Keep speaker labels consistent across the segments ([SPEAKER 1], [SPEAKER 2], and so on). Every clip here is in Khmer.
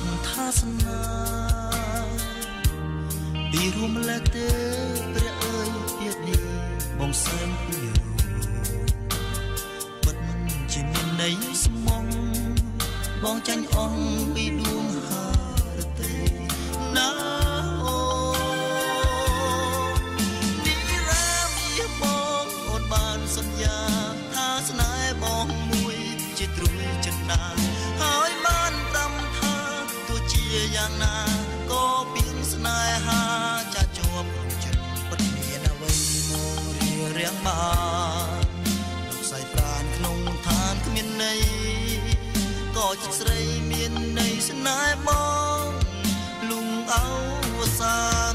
[SPEAKER 1] ថាសនាពីរួមលែកទេព្រះអើយពាក្យនេះបងសែនពីពិតជាមានន័យស្មងបងចាញ់អស់ពីដួងហើរទេណាអូនេះរាមីបងអូនបានសន្យាថាស្នេហ៍បងមួយជាត្រួយចិនដាហើយបានប្រាំថាទោះជាយ៉ាងណាក៏ពីងស្នេហាចាជាប់ចិត្តពិតមានអ្វីមករៀងបានលោកសៃប្រានក្នុងឋានគ្មានន័យក៏ជាស្រីមានន័យស្នេហ៍បងលុងអវសាន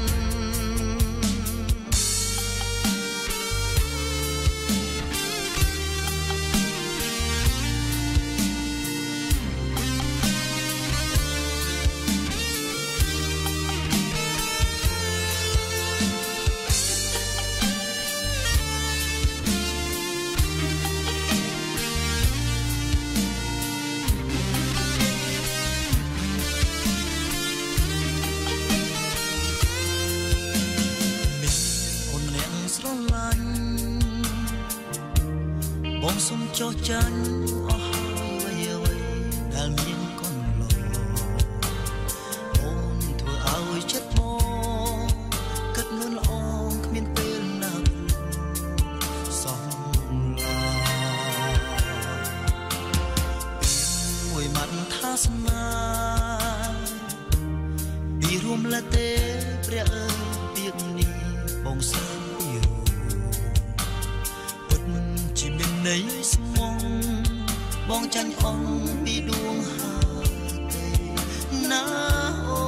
[SPEAKER 1] បងសុំចោះចាញ់អស់ហើយអ្វីដែលមានកូនឡអូនធ្វើឲ្យចិត្តបងគិតនួនល្អគ្មានពេលណាសំឡាមួយម៉ាត់ថាសនាពីរួមលែទេព្រះអើយពាក្យនេះបងសើនៃស្មងបងចាញ់អស់ពីដួងហើទេណាអូ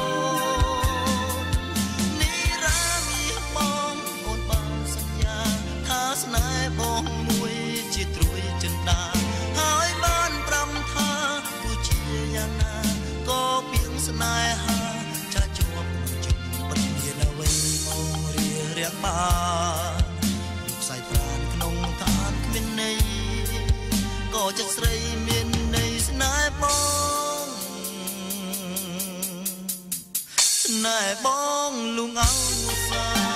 [SPEAKER 1] នេះរាមីបងអូនបានសន្យាថាស្នេហ៍បងមួយជាត្រួយចិនដាហើយបានប្រាំថាទោះជាយ៉ាងណាក៏ពីងស្នេហាចាជាប់ចិត្តពិតមានអ្វីមករៀងបានលោកសៃប្រានក្នុងឋានគ្មានន័យក៏ចិត្តស្រីមានន័យស្នេហ៍បងស្នេហ៍បងលុងអវសា